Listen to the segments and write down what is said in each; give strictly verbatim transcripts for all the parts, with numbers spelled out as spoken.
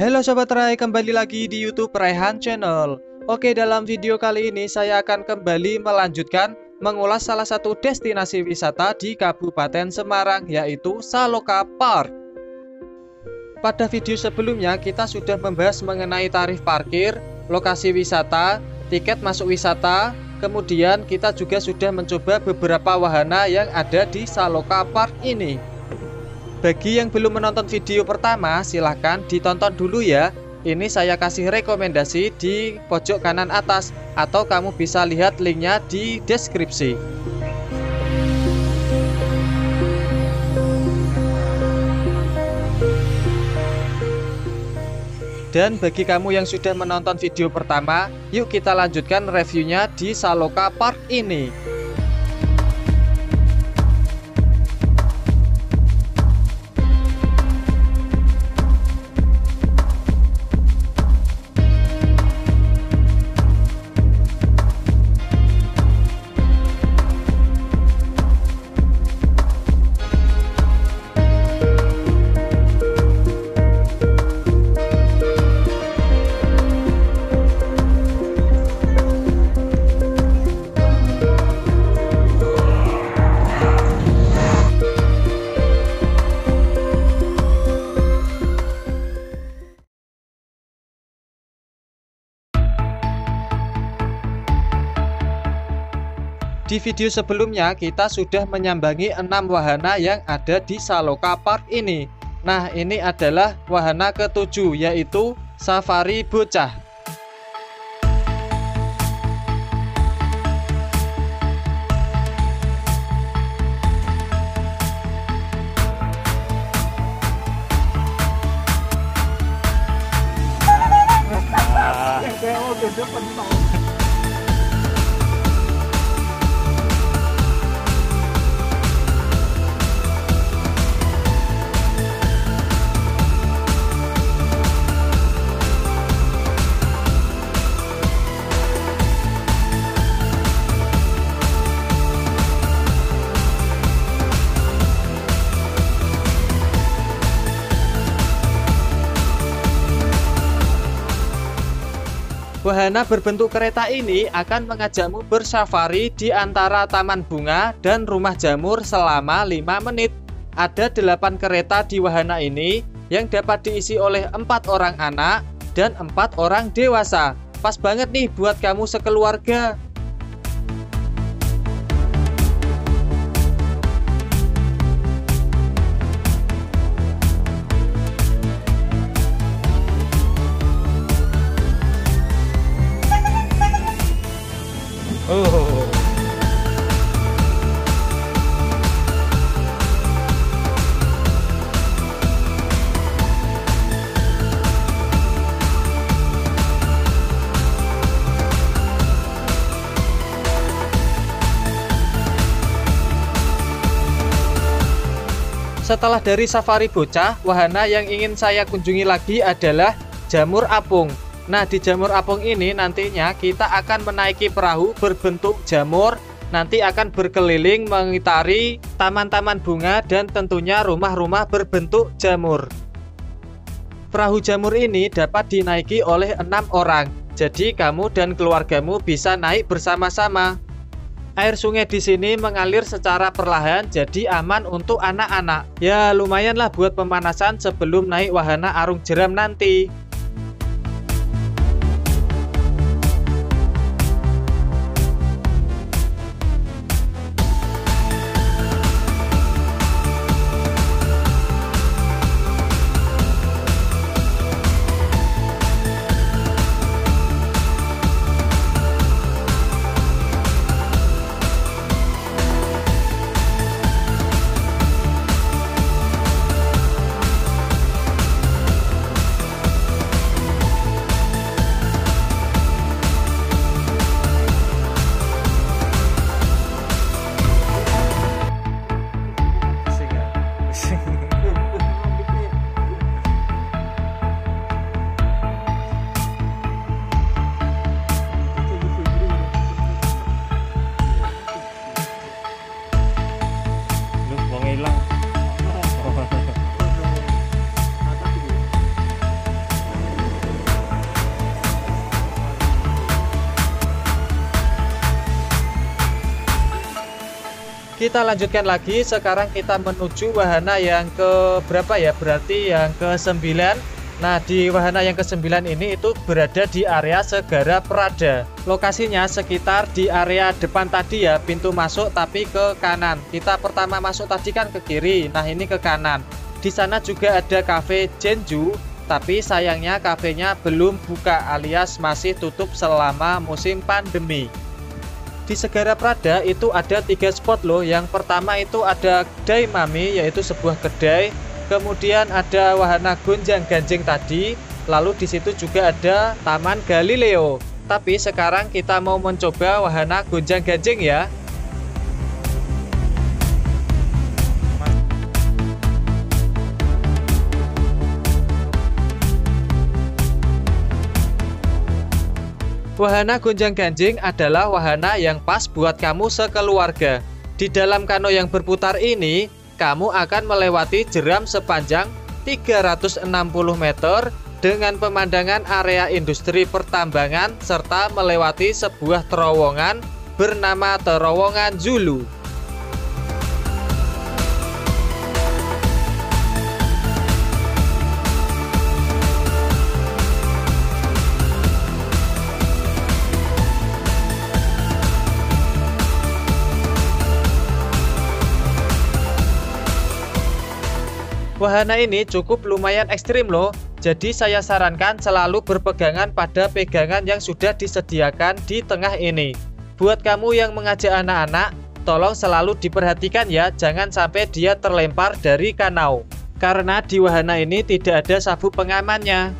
Halo Sobat Rai, kembali lagi di YouTube Raihan Channel. Oke, dalam video kali ini saya akan kembali melanjutkan mengulas salah satu destinasi wisata di Kabupaten Semarang, yaitu Saloka Park. Pada video sebelumnya kita sudah membahas mengenai tarif parkir, lokasi wisata, tiket masuk wisata. Kemudian kita juga sudah mencoba beberapa wahana yang ada di Saloka Park ini. Bagi yang belum menonton video pertama, silahkan ditonton dulu ya. Ini saya kasih rekomendasi di pojok kanan atas, atau kamu bisa lihat linknya di deskripsi. Dan bagi kamu yang sudah menonton video pertama, yuk kita lanjutkan reviewnya di Saloka Park ini. Di video sebelumnya kita sudah menyambangi enam wahana yang ada di Saloka Park ini. Nah, ini adalah wahana ketujuh, yaitu Safari Bocah. Wahana berbentuk kereta ini akan mengajakmu bersafari di antara taman bunga dan rumah jamur selama lima menit. Ada delapan kereta di wahana ini yang dapat diisi oleh empat orang anak dan empat orang dewasa. Pas banget nih buat kamu sekeluarga. Oh. Setelah dari Safari Bocah, wahana yang ingin saya kunjungi lagi adalah Jamur Apung. Nah, di Jamur Apung ini nantinya kita akan menaiki perahu berbentuk jamur, nanti akan berkeliling mengitari taman-taman bunga dan tentunya rumah-rumah berbentuk jamur. Perahu jamur ini dapat dinaiki oleh enam orang, jadi kamu dan keluargamu bisa naik bersama-sama. Air sungai di sini mengalir secara perlahan, jadi aman untuk anak-anak. Ya, lumayanlah buat pemanasan sebelum naik wahana arung jeram nanti. Kita lanjutkan lagi, sekarang kita menuju wahana yang ke berapa ya? Berarti yang ke sembilan. Nah, di wahana yang ke sembilan ini itu berada di area Segara Prada. Lokasinya sekitar di area depan tadi ya, pintu masuk tapi ke kanan. Kita pertama masuk tadi kan ke kiri, nah ini ke kanan. Di sana juga ada cafe Jeonju, tapi sayangnya kafenya belum buka alias masih tutup selama musim pandemi. Di Segara Prada itu ada tiga spot loh. Yang pertama itu ada kedai Mami, yaitu sebuah kedai. Kemudian ada wahana gonjang-ganjing tadi, lalu di situ juga ada Taman Galileo. Tapi sekarang kita mau mencoba wahana gonjang-ganjing ya. Wahana gonjang-ganjing adalah wahana yang pas buat kamu sekeluarga. Di dalam kano yang berputar ini, kamu akan melewati jeram sepanjang tiga ratus enam puluh meter dengan pemandangan area industri pertambangan serta melewati sebuah terowongan bernama Terowongan Zulu. Wahana ini cukup lumayan ekstrim loh, jadi saya sarankan selalu berpegangan pada pegangan yang sudah disediakan di tengah ini. Buat kamu yang mengajak anak-anak, tolong selalu diperhatikan ya, jangan sampai dia terlempar dari kanau. Karena di wahana ini tidak ada sabuk pengamannya.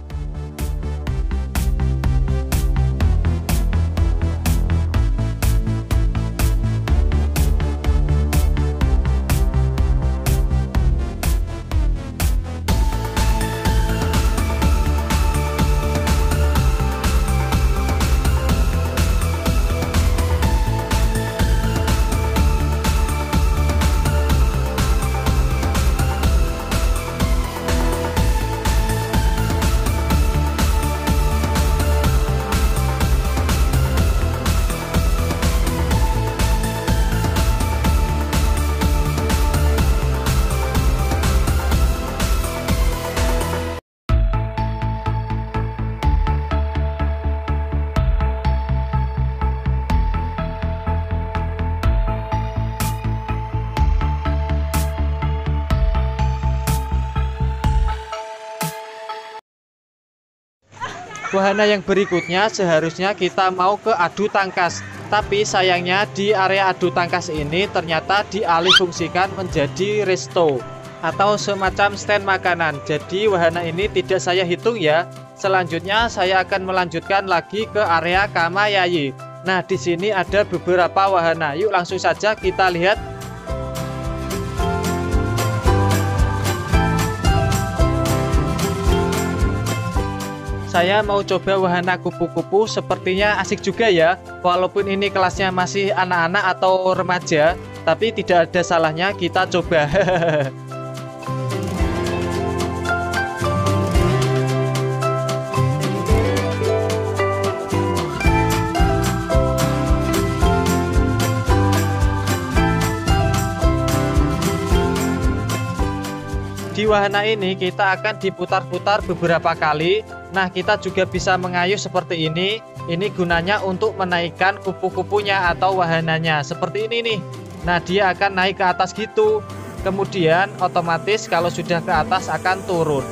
Wahana yang berikutnya seharusnya kita mau ke adu tangkas. Tapi sayangnya di area adu tangkas ini ternyata dialihfungsikan menjadi resto atau semacam stand makanan. Jadi wahana ini tidak saya hitung ya. Selanjutnya saya akan melanjutkan lagi ke area Kamayayi. Nah, di sini ada beberapa wahana. Yuk langsung saja kita lihat. Saya mau coba wahana kupu-kupu, sepertinya asik juga ya. Walaupun ini kelasnya masih anak-anak atau remaja, tapi tidak ada salahnya kita coba. Di wahana ini kita akan diputar-putar beberapa kali. Nah, kita juga bisa mengayuh seperti ini. Ini gunanya untuk menaikkan kupu-kupunya atau wahananya. Seperti ini nih. Nah, dia akan naik ke atas gitu. Kemudian otomatis kalau sudah ke atas akan turun.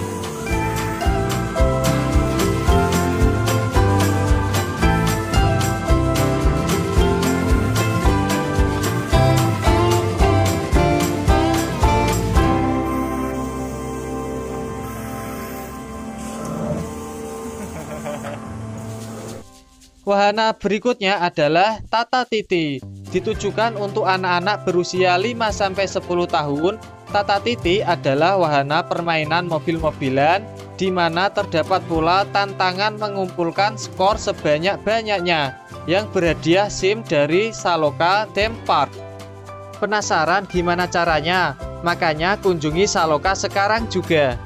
Wahana berikutnya adalah Tata Titi. Ditujukan untuk anak-anak berusia lima sampai sepuluh tahun. Tata Titi adalah wahana permainan mobil-mobilan di mana terdapat pula tantangan mengumpulkan skor sebanyak-banyaknya yang berhadiah SIM dari Saloka Theme Park. Penasaran gimana caranya? Makanya kunjungi Saloka sekarang juga.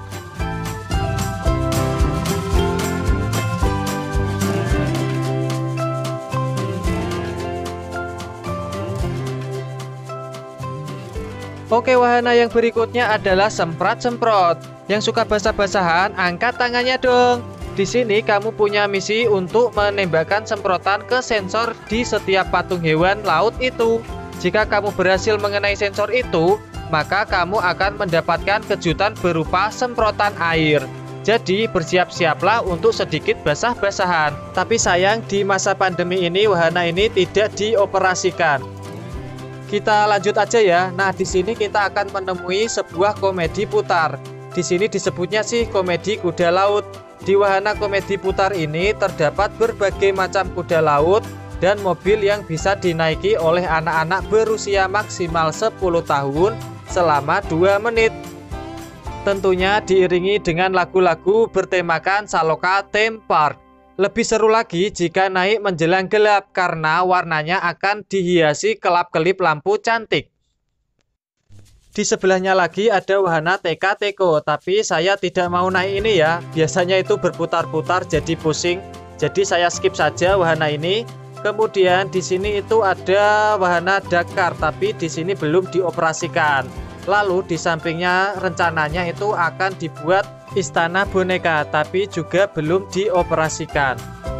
Oke, wahana yang berikutnya adalah semprot-semprot. Yang suka basah-basahan, angkat tangannya dong. Di sini kamu punya misi untuk menembakkan semprotan ke sensor di setiap patung hewan laut itu. Jika kamu berhasil mengenai sensor itu, maka kamu akan mendapatkan kejutan berupa semprotan air. Jadi bersiap-siaplah untuk sedikit basah-basahan. Tapi sayang di masa pandemi ini wahana ini tidak dioperasikan. Kita lanjut aja ya. Nah, di sini kita akan menemui sebuah komedi putar. Di sini disebutnya sih komedi kuda laut. Di wahana komedi putar ini terdapat berbagai macam kuda laut dan mobil yang bisa dinaiki oleh anak-anak berusia maksimal sepuluh tahun selama dua menit. Tentunya diiringi dengan lagu-lagu bertemakan Saloka Theme Park. Lebih seru lagi jika naik menjelang gelap karena warnanya akan dihiasi kelap-kelip lampu cantik. Di sebelahnya lagi ada wahana Teka Teko, tapi saya tidak mau naik ini ya. Biasanya itu berputar-putar jadi pusing. Jadi saya skip saja wahana ini. Kemudian di sini itu ada wahana Dakar, tapi di sini belum dioperasikan. Lalu di sampingnya rencananya itu akan dibuat istana boneka, tapi juga belum dioperasikan.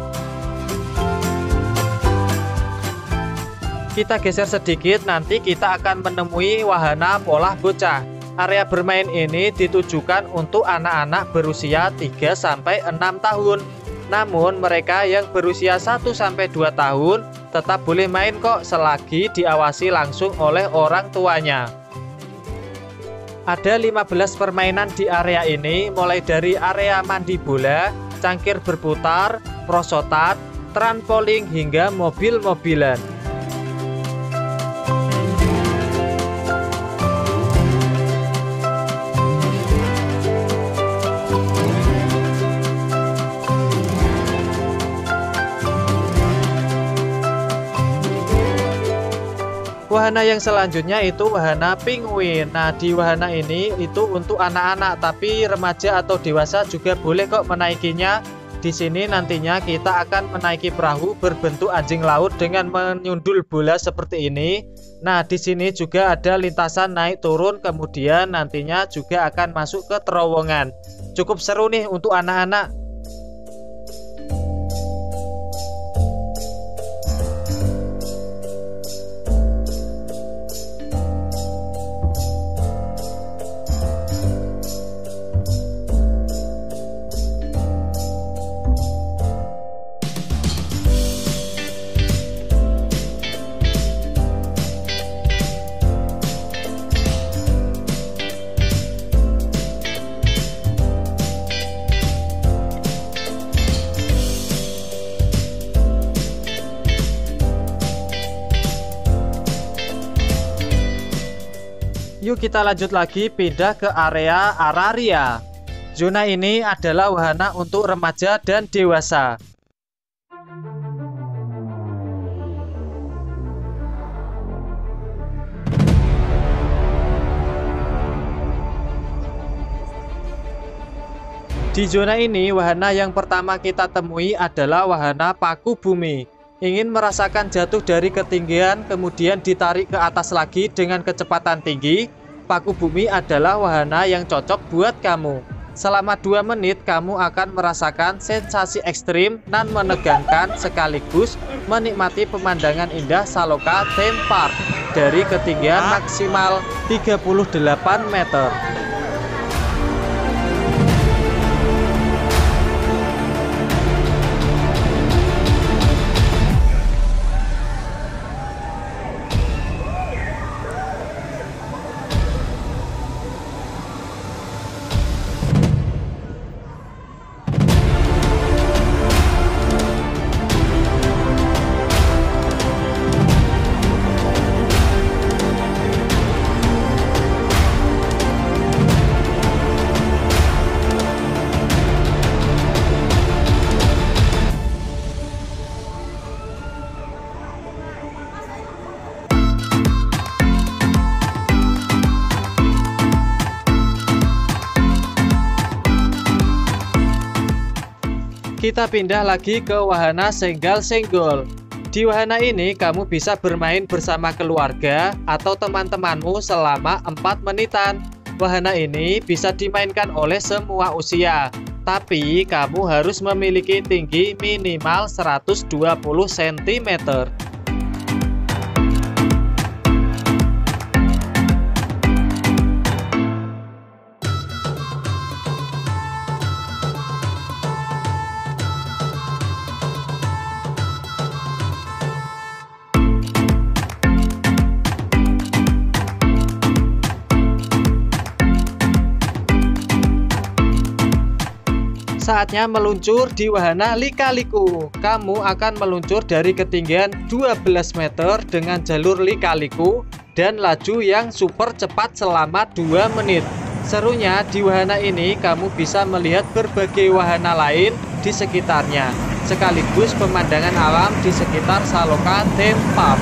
Kita geser sedikit, nanti kita akan menemui wahana polah bocah. Area bermain ini ditujukan untuk anak-anak berusia tiga sampai enam tahun. Namun mereka yang berusia satu sampai dua tahun tetap boleh main kok selagi diawasi langsung oleh orang tuanya. Ada lima belas permainan di area ini, mulai dari area mandi bola, cangkir berputar, prosotan, trampolin hingga mobil-mobilan. Wahana yang selanjutnya itu wahana penguin. Nah, di wahana ini itu untuk anak-anak, tapi remaja atau dewasa juga boleh kok menaikinya. Di sini nantinya kita akan menaiki perahu berbentuk anjing laut dengan menyundul bola seperti ini. Nah, di sini juga ada lintasan naik turun, kemudian nantinya juga akan masuk ke terowongan. Cukup seru nih untuk anak-anak. Yuk kita lanjut lagi, pindah ke area Araria. Zona ini adalah wahana untuk remaja dan dewasa. Di zona ini, wahana yang pertama kita temui adalah wahana paku bumi. Ingin merasakan jatuh dari ketinggian kemudian ditarik ke atas lagi dengan kecepatan tinggi, paku bumi adalah wahana yang cocok buat kamu. Selama dua menit kamu akan merasakan sensasi ekstrim dan menegangkan sekaligus menikmati pemandangan indah Saloka Theme Park dari ketinggian maksimal tiga puluh delapan meter. Kita pindah lagi ke wahana Senggal Senggol. Di wahana ini kamu bisa bermain bersama keluarga atau teman-temanmu selama empat menitan. Wahana ini bisa dimainkan oleh semua usia, tapi kamu harus memiliki tinggi minimal seratus dua puluh sentimeter. Saatnya meluncur di wahana lika-liku. Kamu akan meluncur dari ketinggian dua belas meter dengan jalur lika-liku dan laju yang super cepat selama dua menit. Serunya di wahana ini kamu bisa melihat berbagai wahana lain di sekitarnya, sekaligus pemandangan alam di sekitar Saloka Theme Park.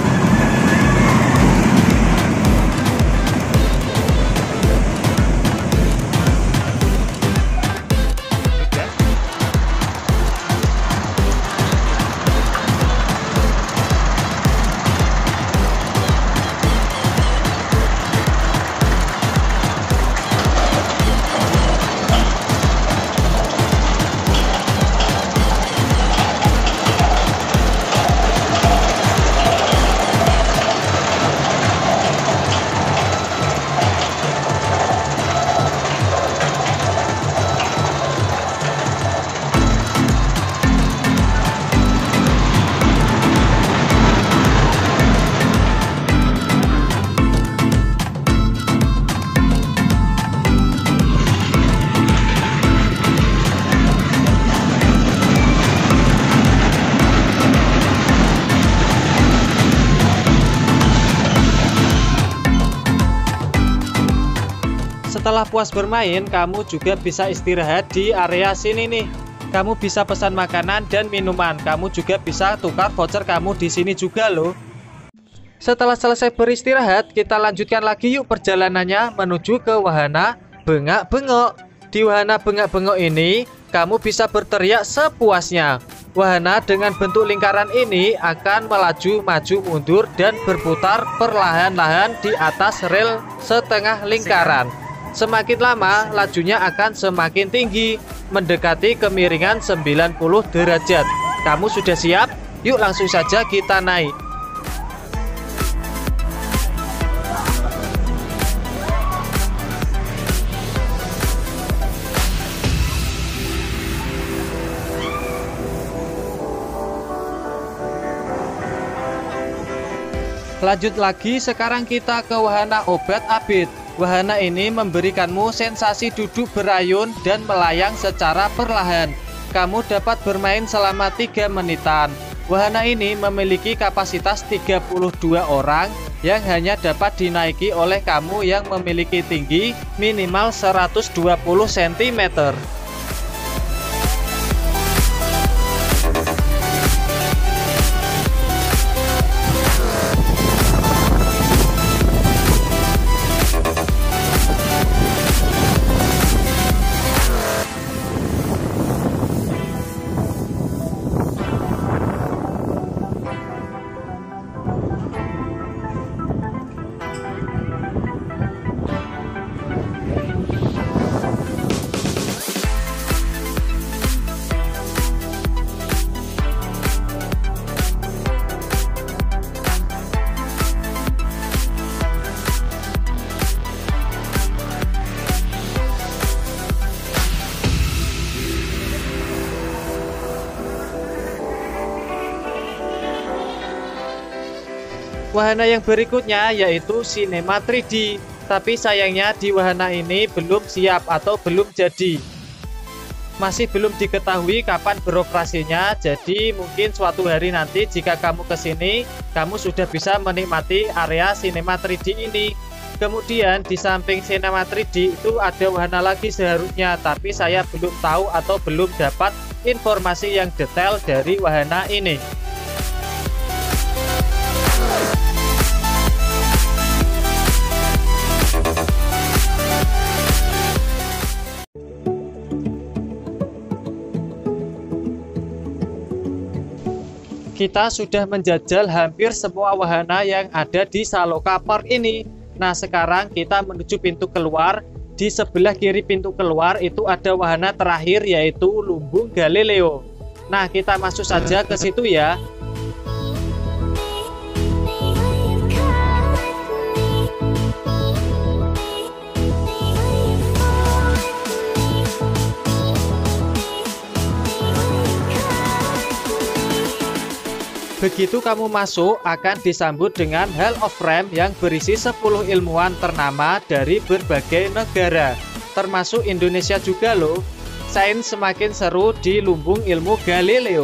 Setelah puas bermain, kamu juga bisa istirahat di area sini nih. Kamu bisa pesan makanan dan minuman. Kamu juga bisa tukar voucher kamu di sini juga loh. Setelah selesai beristirahat, kita lanjutkan lagi yuk perjalanannya menuju ke wahana bengak-bengok. Di wahana bengak-bengok ini, kamu bisa berteriak sepuasnya. Wahana dengan bentuk lingkaran ini akan melaju, maju, mundur, dan berputar perlahan-lahan di atas rel setengah lingkaran. Semakin lama, lajunya akan semakin tinggi, mendekati kemiringan sembilan puluh derajat. Kamu sudah siap? Yuk langsung saja kita naik. Lanjut lagi, sekarang kita ke wahana obat abit. Wahana ini memberikanmu sensasi duduk berayun dan melayang secara perlahan. Kamu dapat bermain selama tiga menitan. Wahana ini memiliki kapasitas tiga puluh dua orang yang hanya dapat dinaiki oleh kamu yang memiliki tinggi minimal seratus dua puluh sentimeter. Wahana yang berikutnya yaitu Cinema tiga D. Tapi sayangnya di wahana ini belum siap atau belum jadi. Masih belum diketahui kapan beroperasinya. Jadi mungkin suatu hari nanti jika kamu kesini, kamu sudah bisa menikmati area Cinema tiga D ini. Kemudian di samping Cinema tiga D itu ada wahana lagi seharusnya, tapi saya belum tahu atau belum dapat informasi yang detail dari wahana ini. Kita sudah menjajal hampir semua wahana yang ada di Saloka Park ini. Nah, sekarang kita menuju pintu keluar. Di sebelah kiri pintu keluar itu ada wahana terakhir, yaitu Lumbung Galileo. Nah, kita masuk saja ke situ ya. Begitu kamu masuk, akan disambut dengan Hall of Fame yang berisi sepuluh ilmuwan ternama dari berbagai negara, termasuk Indonesia juga loh. Sains semakin seru di Lumbung Ilmu Galileo.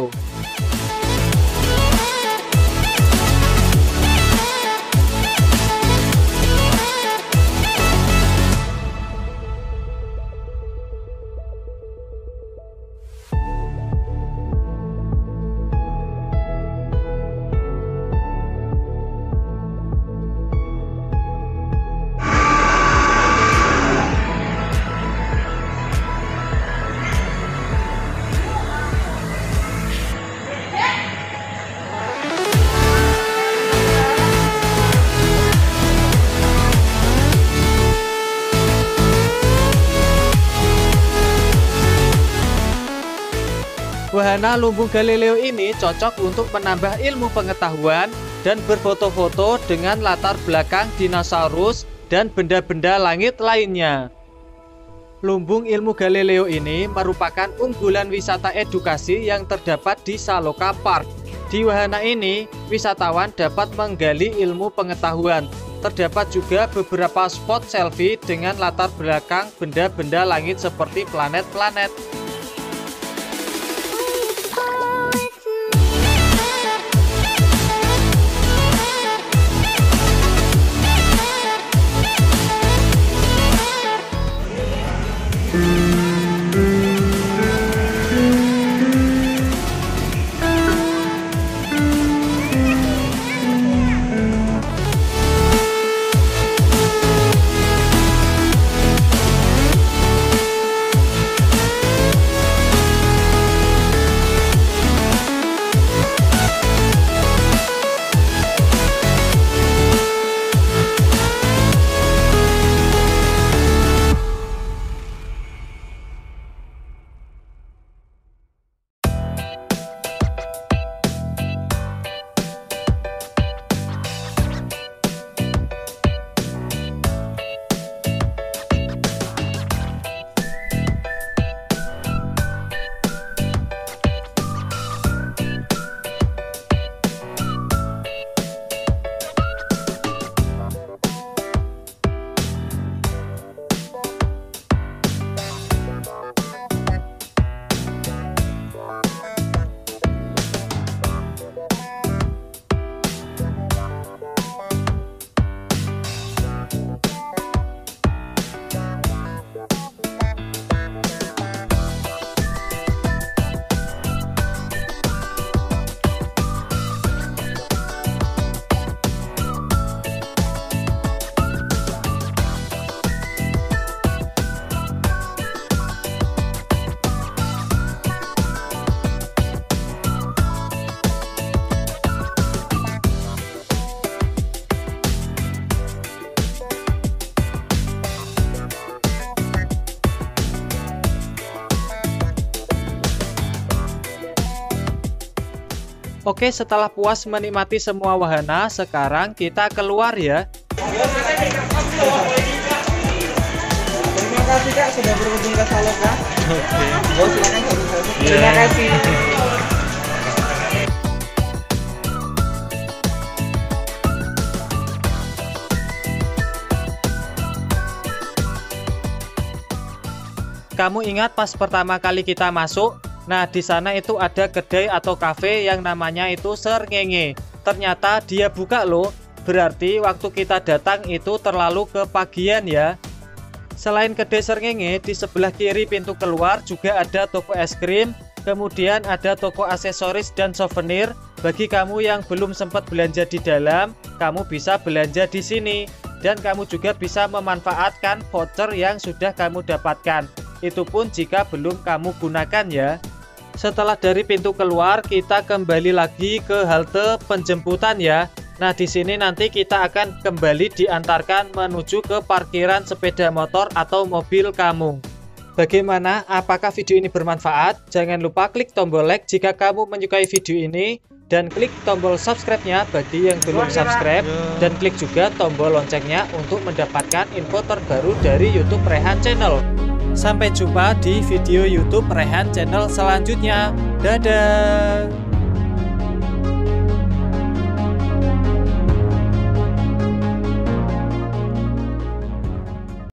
Wahana Lumbung Galileo ini cocok untuk menambah ilmu pengetahuan dan berfoto-foto dengan latar belakang dinosaurus dan benda-benda langit lainnya. Lumbung Ilmu Galileo ini merupakan unggulan wisata edukasi yang terdapat di Saloka Park. Di wahana ini, wisatawan dapat menggali ilmu pengetahuan. Terdapat juga beberapa spot selfie dengan latar belakang benda-benda langit seperti planet-planet. Oke, setelah puas menikmati semua wahana, sekarang kita keluar ya. Terima kasih Kak sudah berkunjung ke Saloka. Oke. Oh, silakan foto-foto. Terima kasih. Kamu ingat pas pertama kali kita masuk? Nah, di sana itu ada kedai atau kafe yang namanya itu Srengenge. Ternyata dia buka loh. Berarti waktu kita datang itu terlalu kepagian ya. Selain kedai Srengenge, di sebelah kiri pintu keluar juga ada toko es krim. Kemudian ada toko aksesoris dan souvenir. Bagi kamu yang belum sempat belanja di dalam, kamu bisa belanja di sini. Dan kamu juga bisa memanfaatkan voucher yang sudah kamu dapatkan. Itu pun jika belum kamu gunakan ya. Setelah dari pintu keluar, kita kembali lagi ke halte penjemputan ya. Nah, di sini nanti kita akan kembali diantarkan menuju ke parkiran sepeda motor atau mobil kamu. Bagaimana? Apakah video ini bermanfaat? Jangan lupa klik tombol like jika kamu menyukai video ini, dan klik tombol subscribe-nya bagi yang belum subscribe, dan klik juga tombol loncengnya untuk mendapatkan info terbaru dari YouTube Rehan Channel. Sampai jumpa di video YouTube Rehan Channel selanjutnya. Dadah!